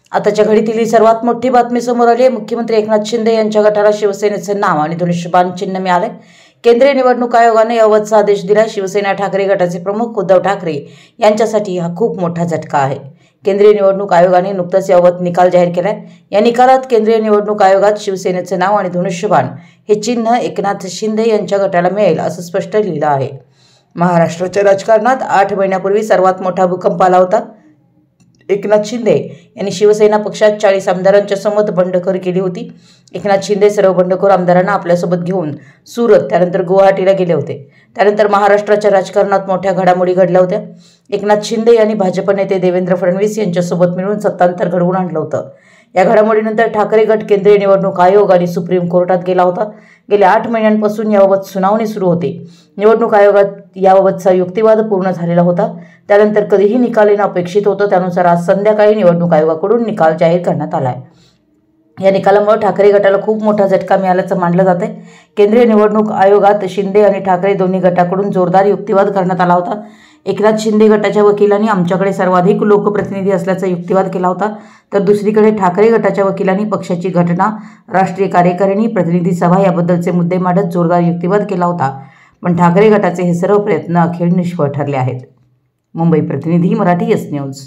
आताच्या घडीतील ही सर्वात मोठी बातमी समोर आली आहे। मुख्यमंत्री एकनाथ शिंदे यांच्या गटाला शिवसेनेचे नाव आणि धनुष्यबाण चिन्ह मिळाले। केंद्रीय निवडणूक आयोगाने याबाबतचा आदेश दिला। शिवसेना ठाकरे गटाचे प्रमुख उद्धव ठाकरे यांच्यासाठी हा खूप मोठा झटका आहे। केंद्रीय निवडणूक आयोगाने नुकताच याबाबत निकाल जाहीर केलाय। या निकालात केंद्रीय निवडणूक आयोगात शिवसेनेचे नाव आणि धनुष्यबाण हे चिन्ह एकनाथ शिंदे यांच्या गटाला मिळेल असं स्पष्ट लिहिलं आहे। महाराष्ट्राच्या राजकारणात 8 महिन्यापूर्वी सर्वात मोठा भूकंप आला होता। एकनाथ शिंदे यांनी शिवसेना पक्षात 40 आमदारांच्या समोर बंडखोरी केली होती। एकनाथ शिंदे सर्व बंडखोर आमदारांना आपल्यासोबत घेऊन सुरत त्यानंतर गुवाहाटीला गेले होते। त्यानंतर महाराष्ट्राच्या राजकारणात मोठ्या घडामोडी घडल्या होत्या। एकनाथ शिंदे यांनी भाजप नेते देवेंद्र फडणवीस यांच्यासोबत मिळून सत्तांतर घडवून आणलं होतं। या घडामोडीनंतर ठाकरे गट केंद्रीय निवडणूक आयोग आणि सुप्रीम कोर्टात गेला होता। गेल्या 8 महिन्यांपासून याबाबत सुनावणी सुरू होती। निवडणूक आयोगात याबाबतचा युक्तिवाद पूर्ण झालेला होता। त्यानंतर कधीही निकाल येणं अपेक्षित होतं। त्यानुसार आज संध्याकाळी निवडणूक आयोगाकडून निकाल जाहीर करण्यात आला आहे। या निकालामुळे ठाकरे गटाला खूप मोठा झटका मिळाल्याचं मानलं जात आहे। केंद्रीय निवडणूक आयोगात शिंदे आणि ठाकरे दोन्ही गटाकडून जोरदार युक्तिवाद करण्यात आला होता। एकनाथ शिंदे गटाच्या वकिलांनी आमच्याकडे सर्वाधिक लोकप्रतिनिधी असल्याचा युक्तिवाद केला होता, तर दुसरीकडे ठाकरे गटाच्या वकिलांनी पक्षाची घटना, राष्ट्रीय कार्यकारिणी, प्रतिनिधी सभा याबद्दलचे मुद्दे मांडत जोरदार युक्तिवाद केला होता। पण ठाकरे गटाचे हे सर्व प्रयत्न अखेर निष्फळ ठरले आहेत। मुंबई प्रतिनिधी, मराठी एस न्यूज।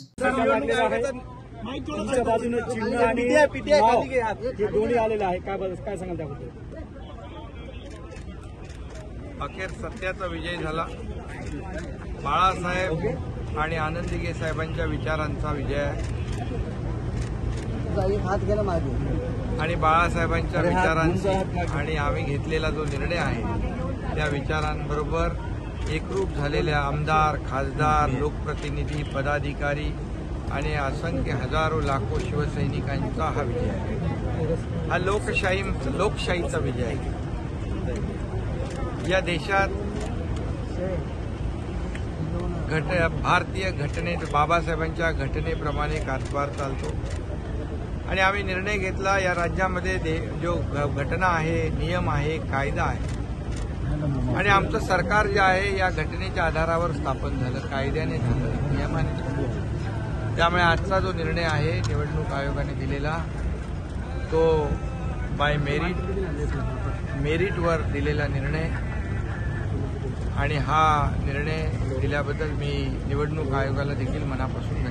अखेर सत्याचा विजय झाला। बाळासाहेब आणि आनंदीगे साहेबांच्या विचारांचा विजय आहे आणि बाळासाहेबांच्या विचारांची आणि आम्ही घेतलेला जो निर्णय आहे त्या विचारांबरोबर एकरूप झालेल्या आमदार, खासदार, लोकप्रतिनिधी, पदाधिकारी आणि असंख्य हजारो लाखो शिवसैनिकांचा हा विजय आहे। हा लोकशाहीचा विजय आहे। या देशात भारतीय घटनेत बाबासाहेबांच्या घटनेप्रमाणे कारभार चालतो आणि आम्ही निर्णय घेतला। या राज्यामध्ये जो घटना आहे, नियम आहे, कायदा आहे आणि आमचं सरकार जे आहे या घटनेच्या आधारावर स्थापन झालं, कायद्याने झालं, नियमाने झालं। त्यामुळे आजचा जो निर्णय आहे निवडणूक आयोगाने दिलेला तो बाय मेरिटवर दिलेला निर्णय आणि हा निर्णय दिल्याबद्दल मी निवडणूक आयोगाला देखील मनापासून